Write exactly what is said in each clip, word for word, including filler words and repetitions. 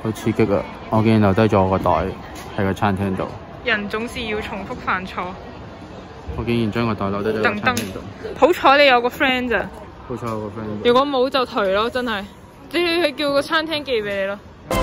好刺激啊！我竟然留低咗我個袋喺個餐廳度。 人總是要重複犯錯。 我竟然將個袋留低咗喺餐廳度。 好彩你有個 friend 咋。 好彩有個 friend。 如果冇就頹咯，真係。你去叫個餐廳寄俾你咯。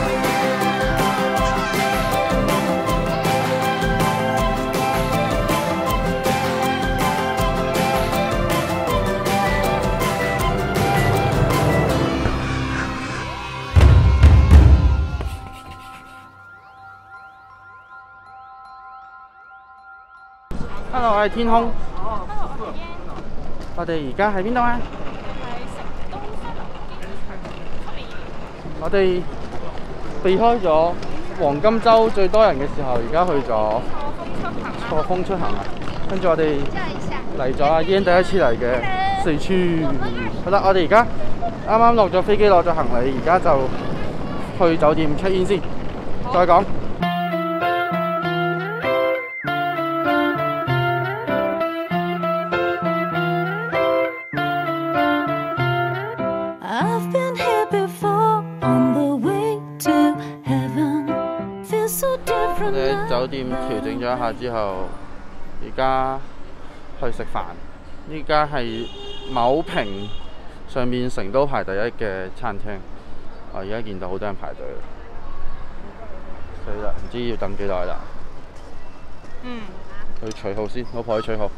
Hello， 我係天空。我哋而家喺邊度啊？我哋避開咗黃金週最多人嘅時候，而家去咗錯峰出行啊！跟住我哋嚟咗阿 Yan 第一次嚟嘅四川。好啦，我哋而家啱啱落咗飛機，攞咗行李，而家就去酒店 check in 先，再講。我哋喺酒店調整咗一下之後，而家去食飯。呢家係某評上面成都排第一嘅餐廳。我而家見到好多人排隊，死啦！唔知要等幾耐啦。 嗯。 去取號先，老婆去取號。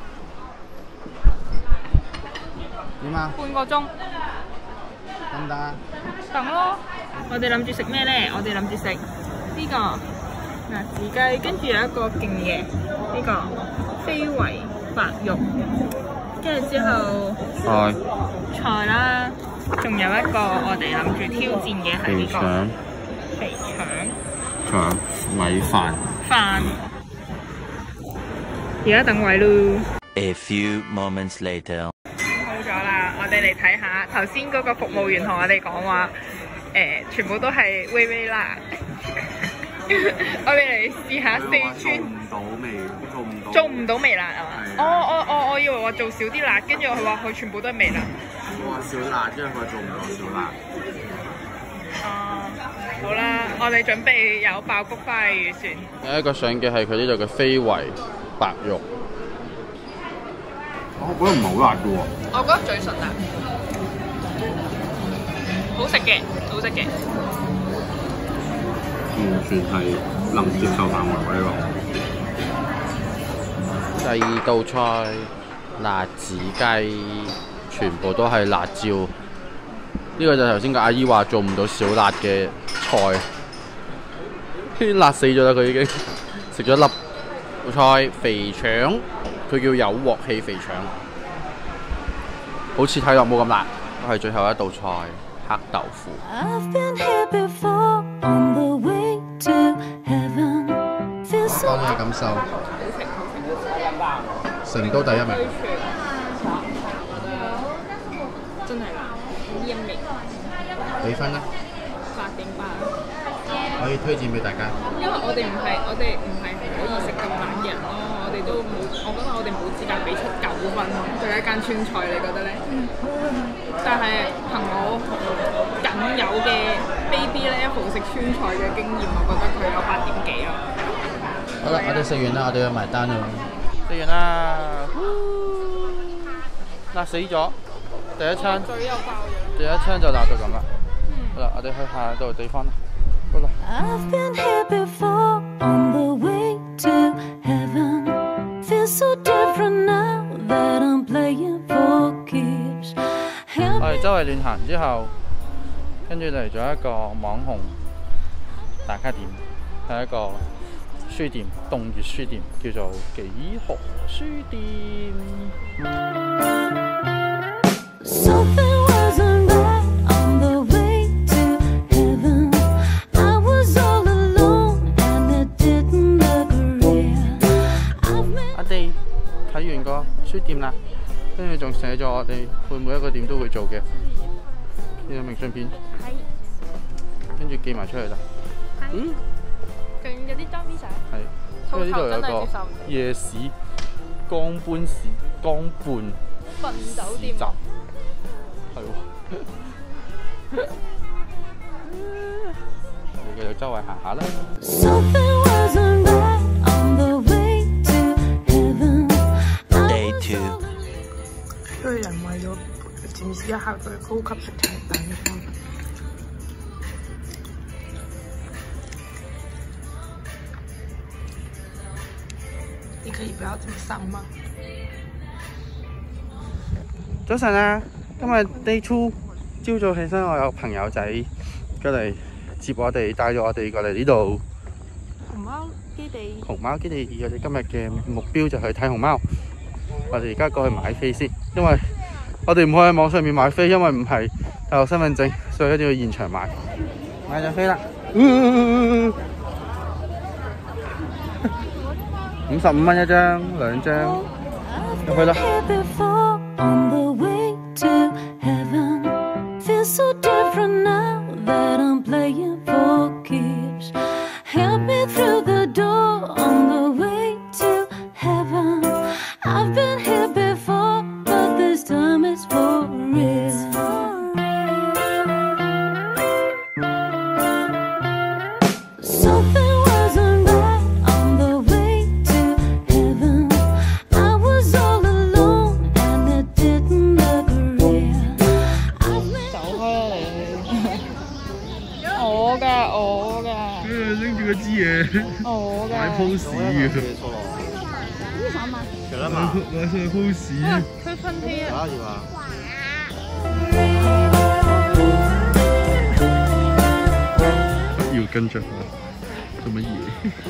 點啊？ 半個鐘。 得唔得啊？ 等咯。我哋諗住食咩咧？我哋諗住食呢個。嗱，子雞，跟住有一個勁嘢，呢、這個非遺白肉，跟住之後菜菜啦，仲有一個我哋諗住挑戰嘅係呢個肥腸， 仲有米飯飯。而家等位咯。 A few moments later， 好咗啦，我哋嚟睇下頭先嗰個服務員同我哋講話，誒、呃，全部都係微微辣。我哋嚟試下四川。做唔到味，做唔到。做唔到微辣係嘛？我我我我以為話做少啲辣，跟住佢話佢全部都係微辣。 我話少辣，因為佢做唔到少辣。 哦，好啦，我哋準備有爆谷花嘅預算。 有一個上嘅係佢呢度嘅非遺白肉。我覺得唔係好辣嘅喎。 我覺得最純辣。好食嘅，好食嘅。 完全係能接受範圍喎呢個。第二道菜辣子雞，全部都係辣椒。呢、這個就係頭先個阿姨話做唔到少辣嘅菜，辣死咗啦佢已經。食咗粒菜肥腸，佢叫有鑊氣肥腸，好似睇落冇咁辣。係最後一道菜黑豆腐。當你嘅感受，成都第一名。 真係辣，煙味。 幾分呢？ 八點八。 可以推薦俾大家。 因為我哋唔係，我哋唔係可以食咁辣嘅人咯，我哋都冇，我覺得我哋冇資格俾出九分對一間川菜，你覺得咧？嗯。但係憑我僅有嘅 baby level 食川菜嘅經驗，我覺得佢有八點幾咯。 好啦，我哋食完啦，我哋要埋單啦。食完啦，辣死咗！第一餐， 嘴又爆咗。 第一餐就辣到咁啦。嗯。好啦，我哋去下一度地方啦。好啦。我哋周圍亂行之後，跟住嚟咗一個網紅打卡點，係一個書店，凍月書店，叫做幾何書店。我哋睇完個書店啦，跟住仲寫咗我哋去每一個店都會做嘅呢個明信片，跟住寄埋出去啦。嗯。 仲有啲裝 V 相。係。 因為呢度有個夜市，江畔市江畔笨酒店。 係喎。 去周圍行下啦。 Day two。 堆人為咗展示一下佢高級食材大餐。你可以不要這麼喪嗎？ 早晨啊，今日 day two， 朝早起身，我有朋友仔過嚟接我哋，帶咗我哋過嚟呢度熊貓基地。 熊貓基地，我哋今日嘅目標就係睇熊貓。我哋而家過去買飛先，因為我哋唔可以喺網上面買飛，因為唔係大陸身份證，所以一定要現場買。買咗飛啦，五十五蚊一張，兩張，入去啦。 我嘅。 買 pose 嘅。 你想買？ 有得買。買上 pose。 推噴貼啊！ 可以嘛？不要跟着我，做乜嘢？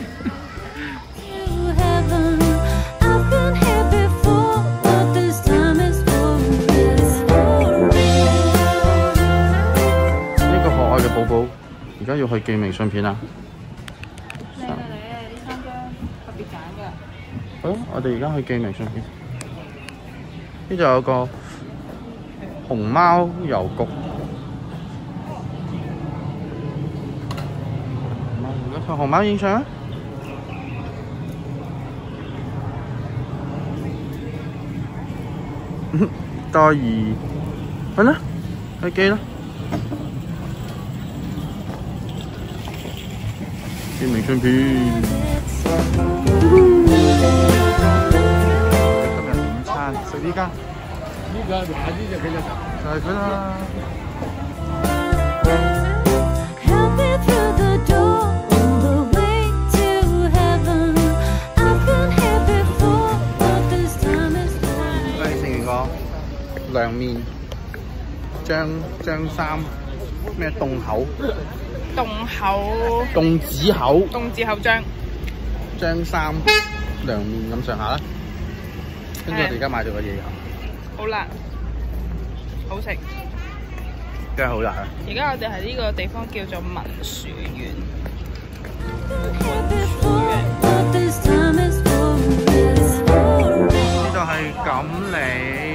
呢個可愛嘅寶寶，而家要去寄明信片啦。 靚啊你！呢三張特別揀㗎。 好，我哋而家去寄明信片。呢度有個熊貓郵局。而家同熊貓影相啊！代兒，去啦，去寄啦。寄明信片。今日午餐食呢間，呢個買呢隻幾隻就係佢啦。我哋食完個涼麵，張張三咩凍口？ 凍口。 凍子口。 凍子口張。 張三涼麵咁上下啦，跟住我哋而家買咗個嘢飲， 好辣，好食， 真係好辣啊！ 而家我哋喺呢個地方叫做文殊園， 呢度係錦里。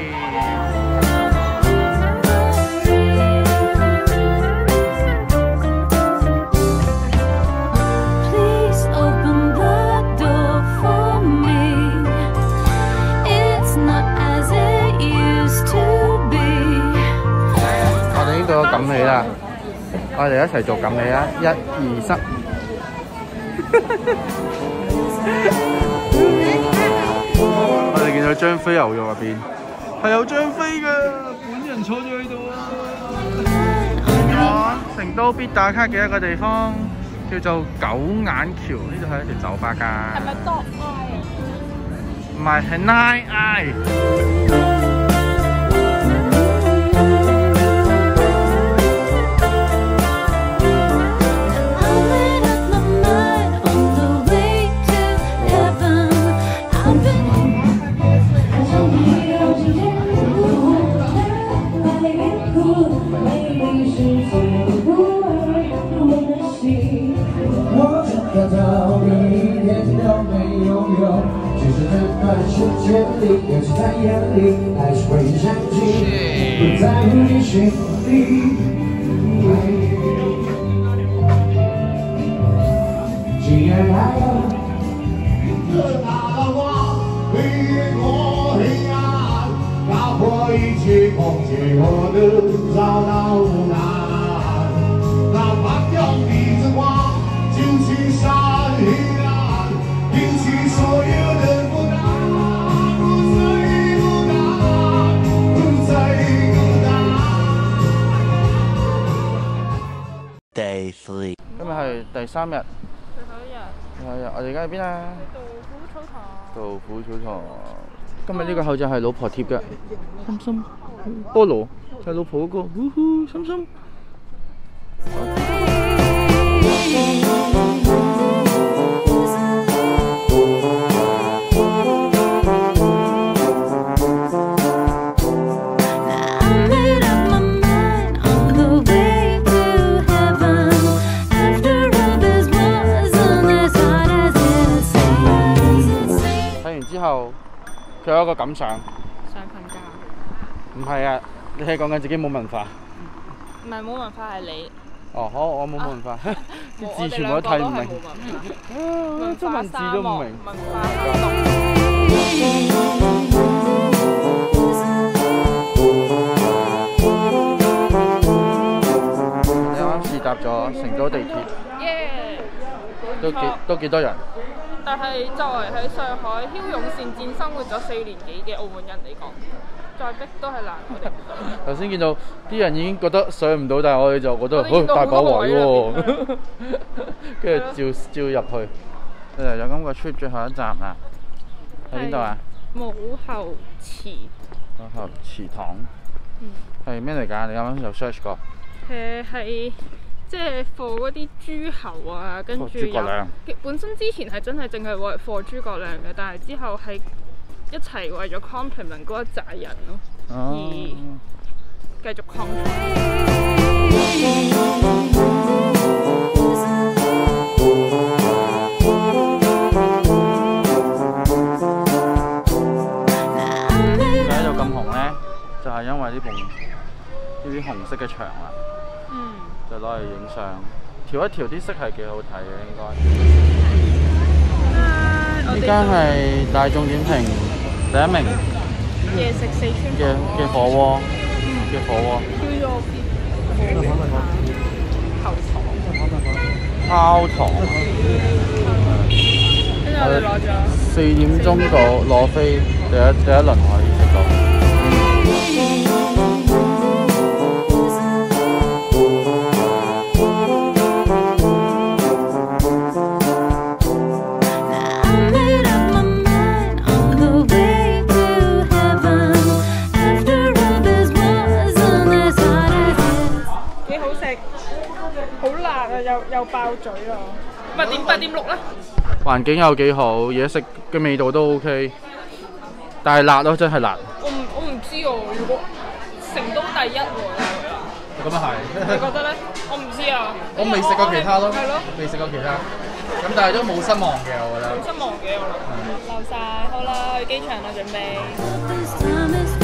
到錦里啦，我哋一齊做錦里啦！一、二、三。我哋見到張飛牛肉入邊係有張飛嘅，本人坐咗喺度啊！成都必打卡嘅一個地方叫做九眼橋，呢度係一條酒吧㗎。 係咪 dog eye 啊？ 唔係，係 nine eye。 找到无奈，那把掉鼻子光。 three. 今日係第三日， 最後一日。 最後一日，我哋而家喺邊啊？ 杜虎草堂。 杜虎草堂。今日呢個口罩係老婆貼嘅，心心菠蘿係老婆嗰個，呼呼心心。之後，佢有一個感想。 想瞓覺。 唔係啊，你係講緊自己冇文化。 唔係冇文化係你。 哦，好，我冇文化，啲字全部都睇唔明。中文字都唔明。 文化沙漠。 你啱試搭咗成都地鐵。 耶！ 都幾都幾多人？ 但係作為喺上海驍勇善戰生活咗四年幾嘅澳門人嚟講，再逼都係難我哋唔到。 頭先見到啲人已經覺得上唔到，但係我哋就覺得好大把位喎，跟住照照入去。誒，有今個 trip 最後一站啦，喺邊度啊？ 武侯祠。 武侯祠堂。嗯。係咩嚟㗎？你啱啱有 search 過？ 誒係。即係貨嗰啲諸侯啊，跟住有本身之前係真係淨係為貨諸葛亮嘅，但係之後係一齊為咗 compliment 嗰一紮人咯，而繼續擴充。點解喺度咁紅咧？就係因為呢埲呢啲紅色嘅牆啦。嗯。就攞嚟影相，調一調啲色係幾好睇嘅應該。呢間係大眾點評第一名夜食四川嘅嘅火鍋，嘅火鍋。叫做泡糖。泡糖。跟住我哋攞咗四點鐘到攞飛，第一第一輪可以食到。又又爆嘴啊！八點八點六啦。環境又幾好，嘢食嘅味道都 OK，但係辣咯，真係辣。我唔我唔知喎，如果成都第一喎，咁啊係。你覺得咧？我唔知啊。我未食過其他咯。係咯。未食過其他，咁但係都冇失望嘅，我覺得。冇失望嘅我諗。流晒，好啦，去機場啦，準備。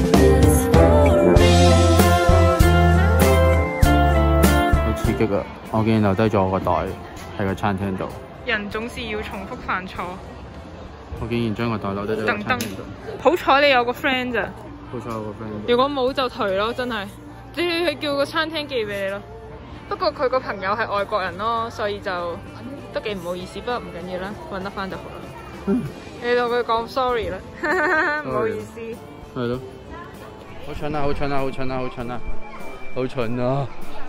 刺激啊！我竟然留低咗我個袋喺個餐廳度。人總是要重複犯錯。我竟然將個袋留低咗喺餐廳度。好彩你有個 friend 咋。好彩有個 friend。如果冇就頹咯，真係。你去叫個餐廳寄俾你咯。不過佢個朋友係外國人咯，所以就都幾唔好意思。不過唔緊要啦，揾得翻就好啦。你同佢講 sorry 啦，唔好意思。係咯。好蠢啊！好蠢啊！好蠢啊！好蠢啊！好蠢啊！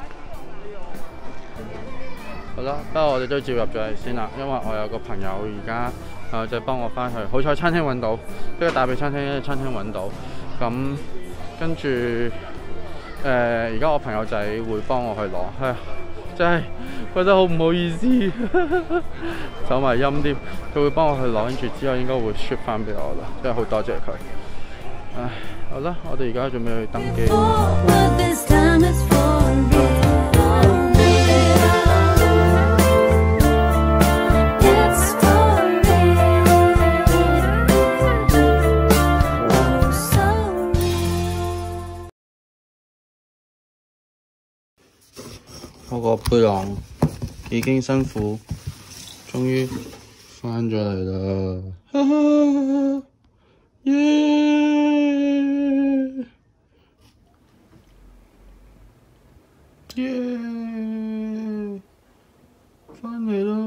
好啦，不過我哋都照入咗嚟先啦，因為我有個朋友而家誒就幫我翻去，好彩餐廳揾到，呢個大髀餐廳嘅餐廳揾到，咁跟住誒而家我朋友仔會幫我去攞，唉，真係覺得好唔好意思，走埋音添，佢會幫我去攞，跟住之後應該會 ship 翻俾我啦，真係好多謝佢。唉，好啦，我哋而家準備去登機。我個背囊已經辛苦，終於返咗嚟啦！哈哈，耶！耶！返嚟啦！